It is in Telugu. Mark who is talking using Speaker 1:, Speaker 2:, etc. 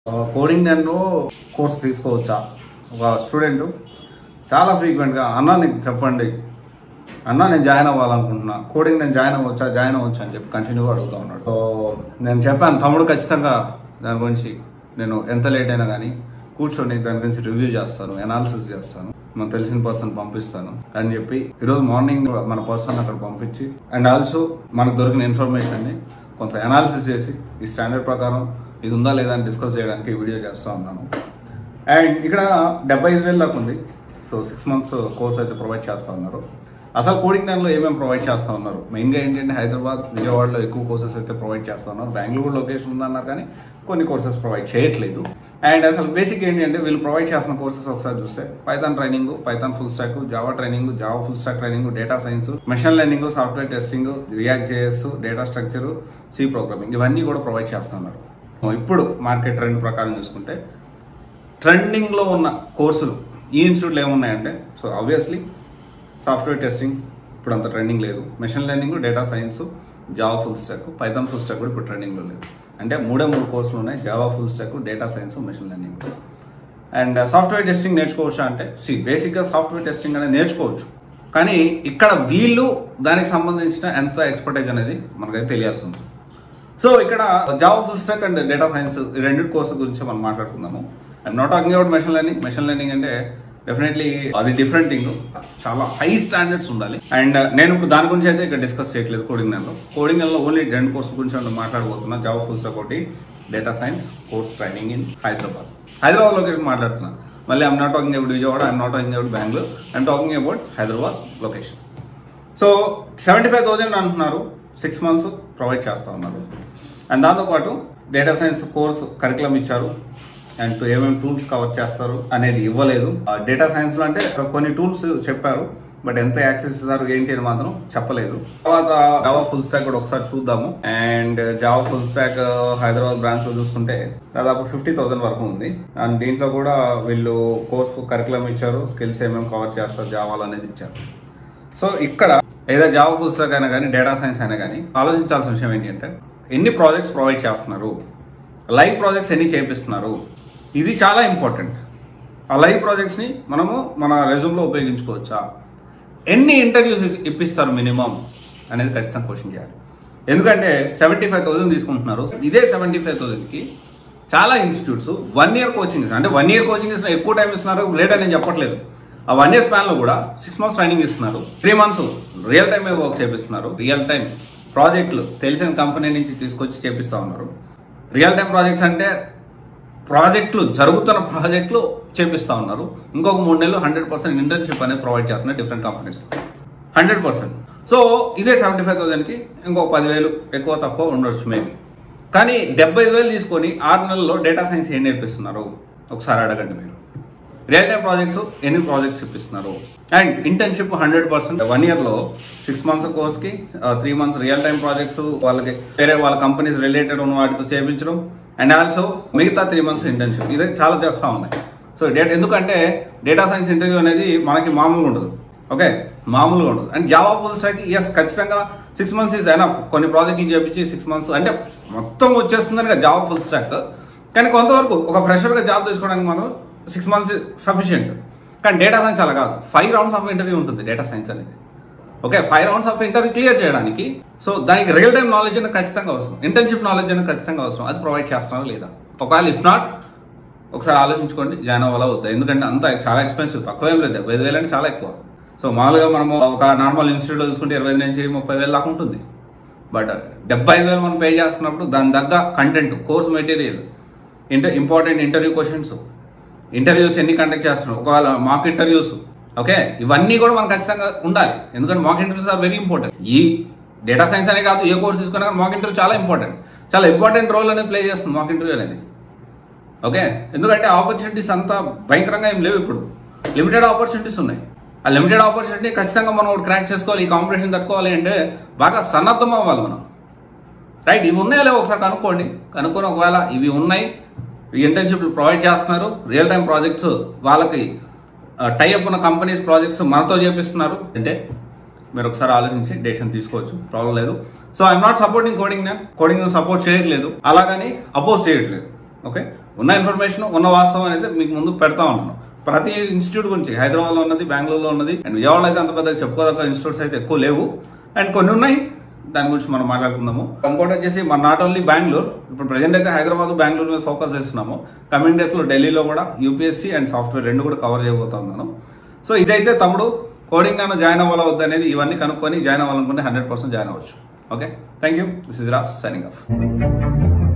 Speaker 1: కోడింగ్ దాంట్లో కోర్స్ తీసుకోవచ్చా? ఒక స్టూడెంట్ చాలా ఫ్రీక్వెంట్గా అన్న నీకు చెప్పండి అన్న నేను జాయిన్ అవ్వాలనుకుంటున్నా, కోడింగ్ నేను జాయిన్ అవ్వచ్చా అని చెప్పి కంటిన్యూగా అడుగుతూ ఉన్నాడు. సో నేను చెప్పాను, తమ్ముడు ఖచ్చితంగా దాని గురించి నేను ఎంత లేట్ అయినా కానీ కూర్చొని దాని గురించి రివ్యూ చేస్తాను, అనాలిసిస్ చేస్తాను, మనకు తెలిసిన పర్సన్ పంపిస్తాను అని చెప్పి ఈరోజు మార్నింగ్ మన పర్సన్ అక్కడ పంపించి అండ్ ఆల్సో మనకు దొరికిన ఇన్ఫర్మేషన్ని కొంత అనాలిసిస్ చేసి ఈ స్టాండర్డ్ ప్రకారం ఇది ఉందా లేదా అని డిస్కస్ చేయడానికి వీడియో చేస్తూ ఉన్నాను. అండ్ ఇక్కడ 75,000 దాకా ఉంది. సో 6 months కోర్స్ అయితే ప్రొవైడ్ చేస్తూ ఉన్నారు. అసలు కోడింగ్ దానిలో ఏమేమి ప్రొవైడ్ చేస్తూ ఉన్నారు, మెయిన్గా ఏంటంటే హైదరాబాద్, విజయవాడలో ఎక్కువ కోర్సెస్ అయితే ప్రొవైడ్ చేస్తూ ఉన్నారు. బెంగళూరు లొకేషన్ ఉందన్నారు కానీ కొన్ని కోర్సెస్ ప్రొవైడ్ చేయట్లేదు. అండ్ అసలు బేసిక్ ఏంటంటే వీళ్ళు ప్రొవైడ్ చేస్తున్న కోర్సెస్ ఒకసారి చూస్తే Python training, Python full stack, Java training, Java full stack training, data science, machine learning, software testing, React JS, data structure, C programming ఇవన్నీ కూడా ప్రొవైడ్ చేస్తున్నారు. ఇప్పుడు మార్కెట్ ట్రెండ్ ప్రకారం చూసుకుంటే ట్రెండింగ్లో ఉన్న కోర్సులు ఈ ఇన్స్టిట్యూట్లో ఏమున్నాయంటే, సో ఆబ్వియస్లీ సాఫ్ట్వేర్ టెస్టింగ్ ఇప్పుడు అంత ట్రెండింగ్ లేదు, machine learning, data science, Java full stack, Python full stack కూడా ఇప్పుడు ట్రెండింగ్లో లేదు. అంటే 3 కోర్సులు ఉన్నాయి, Java full stack, data science, machine learning. And software testing నేర్చుకోవచ్చా అంటే బేసిక్గా సాఫ్ట్వేర్ టెస్టింగ్ అనేది నేర్చుకోవచ్చు, కానీ ఇక్కడ వీళ్ళు దానికి సంబంధించిన ఎంత ఎక్స్పర్టైజ్ అనేది మనకైతే తెలియాల్సి ఉంది. సో ఇక్కడ Java full stack and data science ఈ 2 కోర్సు గురించి మనం మాట్లాడుకుందాము. I'm not talking about machine learning అంటే డెఫినెట్లీ అది డిఫరెంట్ థింగ్, చాలా హై స్టాండర్డ్స్ ఉండాలి. అండ్ నేను ఇప్పుడు దాని గురించి అయితే ఇక్కడ డిస్కస్ చేయట్లేదు. కోడింగ్ నెలలో ఓన్లీ 2 కోర్సు గురించి మనం మాట్లాడబోతున్నా. జావా ఫుల్ స్టాక్ ఒకటి, data science course training in Hyderabad location మాట్లాడుతున్నా. మళ్ళీ I'm not talking about Vijayawada, I'm not talking about Bengaluru, I'm talking about Hyderabad location. So 75,000 అంటున్నారు, 6 months ప్రొవైడ్ చేస్తూ ఉన్నారు. అండ్ దాంతోపాటు డేటా సైన్స్ కోర్సు కరికులం ఇచ్చారు. అండ్ ఏమేమి టూల్స్ కవర్ చేస్తారు అనేది ఇవ్వలేదు. డేటా సైన్స్లో అంటే కొన్ని టూల్స్ చెప్పారు, బట్ ఎంత యాక్సెస్ ఇస్తారు ఏంటి అని మాత్రం చెప్పలేదు. తర్వాత జావా ఫుల్ స్టాక్ కూడా ఒకసారి చూద్దాము. And Java full stack Hyderabad branch లో చూసుకుంటే దాదాపు 50,000 వరకు ఉంది. అండ్ దీంట్లో కూడా వీళ్ళు కోర్సు కరికులం ఇచ్చారు, స్కిల్స్ ఏమేమి కవర్ చేస్తారు జావాలో అనేది ఇచ్చారు. సో ఇక్కడ ఏదో జావా ఫుల్ స్టాక్ అయినా కానీ డేటా సైన్స్ అయినా కానీ ఆలోచించాల్సిన విషయం ఏంటి అంటే, ఎన్ని ప్రాజెక్ట్స్ ప్రొవైడ్ చేస్తున్నారు, లైవ్ ప్రాజెక్ట్స్ ఎన్ని చేపిస్తున్నారు, ఇది చాలా ఇంపార్టెంట్. ఆ లైవ్ ప్రాజెక్ట్స్ని మనము మన రెజ్యూమ్లో ఉపయోగించుకోవచ్చా, ఎన్ని ఇంటర్వ్యూస్ ఇప్పిస్తారు మినిమం అనేది ఖచ్చితంగా క్వశ్చన్ చేయాలి. ఎందుకంటే 75,000 తీసుకుంటున్నారు. ఇదే 75,000కి చాలా ఇన్స్టిట్యూట్స్ 1 year కోచింగ్ ఇస్తున్నారు. అంటే 1 year కోచింగ్ ఇస్తున్నారు, ఎక్కువ టైం ఇస్తున్నారు, లేట్ అని నేను చెప్పట్లేదు. ఆ 1 year స్పాన్లో కూడా 6 months ట్రైనింగ్ ఇస్తున్నారు, 3 months రియల్ టైం వర్క్ చేపిస్తున్నారు. రియల్ టైం ప్రాజెక్టులు తెలిసిన కంపెనీ నుంచి తీసుకొచ్చి చేపిస్తూ ఉన్నారు. రియల్ టైం ప్రాజెక్ట్స్ అంటే ప్రాజెక్టులు జరుగుతున్న ప్రాజెక్టులు చేపిస్తూ ఉన్నారు. ఇంకొక 3 నెలలు 100% ఇంటర్న్షిప్ అనేది ప్రొవైడ్ చేస్తున్నారు డిఫరెంట్ కంపెనీస్ 100%. సో ఇదే 75,000కి ఇంకొక 10,000 ఎక్కువ తక్కువ ఉండొచ్చు మేబీ. కానీ 75,000 తీసుకొని 6 నెలల్లో డేటా సైన్స్ ఏం నేర్పిస్తున్నారు ఒకసారి అడగండి మీరు. రియల్ టైం ప్రాజెక్ట్స్ ఎన్ని ప్రాజెక్ట్స్ ఇప్పిస్తున్నారు. And internship 100%. 1 yearలో 6 months కోర్స్కి 3 months రియల్ టైం ప్రాజెక్ట్స్ వాళ్ళకి వేరే వాళ్ళ కంపెనీస్ రిలేటెడ్ ఉన్న వాటితో చేయించడం. అండ్ ఆల్సో మిగతా 3 months ఇంటర్న్షిప్. ఇది చాలా చేస్తూ ఉన్నాయి. సో ఎందుకంటే డేటా సైన్స్ ఇంటర్వ్యూ అనేది మనకి మామూలుగా ఉండదు, ఓకే, మామూలుగా ఉండదు. అండ్ జావా ఫుల్ స్టాక్ ఖచ్చితంగా 6 months ఈజ్ ఎనఫ్. కొన్ని ప్రాజెక్టులు చేపించి 6 months అంటే మొత్తం వచ్చేస్తుందని జావా ఫుల్ స్టాక్. కానీ కొంతవరకు ఒక ఫ్రెషర్గా జాబ్ తెచ్చుకోవడానికి మాత్రం 6 months సఫిషియంట్. కానీ డేటా సైన్స్ అలా కాదు, 5 rounds ఆఫ్ ఇంటర్వ్యూ ఉంటుంది డేటా సైన్స్ అనేది. Okay, 5 rounds of interview clear చేయడానికి సో దానికి రియల్ టైం నాలెడ్జ్ అనేది ఖచ్చితంగా అవసరం, ఇంటర్న్షిప్ నాలెడ్జ్ అనేది ఖచ్చితంగా అవసరం. అది ప్రొవైడ్ చేస్తున్నారా లేదా, ఒకవేళ ఇఫ్ నాట్ ఒకసారి ఆలోచించుకోండి జాయిన్ అవ్వాలా వద్దా. ఎందుకంటే అంత చాలా ఎక్స్పెన్సివ్, తక్కువ ఏం లేదు, 75,000 అంటే చాలా ఎక్కువ. సో మామూలుగా మనము ఒక నార్మల్ ఇన్స్టిట్యూట్లో చూసుకుంటే 25 నుంచి 30,000 దాకా ఉంటుంది. బట్ 75,000 మనం పే చేస్తున్నప్పుడు దాని తగ్గ content, course material, important interview questions, interviews ఎన్ని కండక్ట్ చేస్తున్నారు, ఒకవేళ మాక్ ఇంటర్వ్యూస్, ఓకే, ఇవన్నీ కూడా మనకు ఖచ్చితంగా ఉండాలి. ఎందుకంటే mock interviews are very important. ఈ డేటా సైన్స్ అనే కాదు, ఏ కోర్స్ తీసుకున్నా కానీ మాక్ ఇంటర్వ్యూ చాలా ఇంపార్టెంట్ రోల్ అనేది ప్లే చేస్తుంది మాక్ ఇంటర్వ్యూ అనేది. ఓకే, ఎందుకంటే ఆపర్చునిటీస్ అంతా భయంకరంగా ఏం లేవు, ఇప్పుడు లిమిటెడ్ ఆపర్చునిటీస్ ఉన్నాయి. ఆ లిమిటెడ్ ఆపర్చునిటీ ఖచ్చితంగా మనం ఒకటి క్రాక్ చేసుకోవాలి, ఈ కాంపిటీషన్ తట్టుకోవాలి అంటే బాగా సన్నద్ధం అవ్వాలి మనం. రైట్, ఇవి ఉన్నాయో లేవో ఒకసారి కనుక్కొని ఒకవేళ ఇవి ఉన్నాయి, ఈ ఇంటర్న్షిప్లు ప్రొవైడ్ చేస్తున్నారు, రియల్ టైం ప్రాజెక్ట్స్ వాళ్ళకి టైఅప్ ఉన్న కంపెనీస్ ప్రాజెక్ట్స్ మనతో చేపిస్తున్నారు అంటే మీరు ఒకసారి ఆలోచించి డెసిషన్ తీసుకోవచ్చు, ప్రాబ్లం లేదు. So I'm not supporting coding support చేయట్లేదు, అలాగని అపోజ్ చేయట్లేదు. ఓకే, ఉన్న ఇన్ఫర్మేషన్ ఉన్న వాస్తవం అయితే మీకు ముందు పెడతా ఉన్నాను. ప్రతి ఇన్స్టిట్యూట్ గురించి హైదరాబాద్లో ఉన్నది, బెంగళూరులో ఉన్నది, అండ్ విజయవాడలో అయితే అంత పెద్దగా చెప్పుకోదగ్గ ఇన్స్టిట్యూట్స్ అయితే ఎక్కువ లేవు, అండ్ కొన్ని ఉన్నాయి, దాని గురించి మనం మాట్లాడుకుందాము. ఇంకోటి వచ్చేసి మన నాట్ ఓన్లీ బెంగళూరు, ఇప్పుడు ప్రజెంట్ అయితే హైదరాబాద్ బెంగళూరు మీద ఫోకస్ చేస్తున్నాము. కమింగ్ డేస్లో ఢిల్లీలో కూడా యూపీఎస్సీ అండ్ సాఫ్ట్వేర్ రెండు కూడా కవర్ చేయబోతా ఉన్నాను. సో ఇదైతే తమ్ముడు కోడింగ్ నన్ను జాయిన్ అవ్వాలా వద్దనేది ఇవన్నీ కనుక్కొని జాయిన్ అవ్వాలనుకుంటే 100% జాయిన్ అవ్వచ్చు. Okay, thank you. This is Raj signing of.